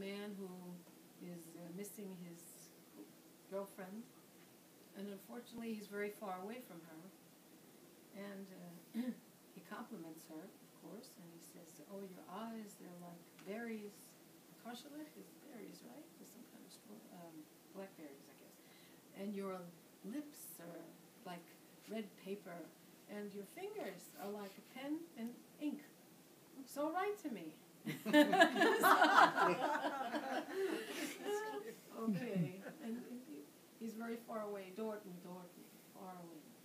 man who is missing his girlfriend, and unfortunately he's very far away from her. And he compliments her, of course, and he says, "Oh, your eyes, they're like berries. Kashalech is berries, right? There's some kind of blackberries, I guess. And your lips are like red paper, and your fingers are like a pen and ink. So write to me." Okay, and he's very far away, Dorton, far away.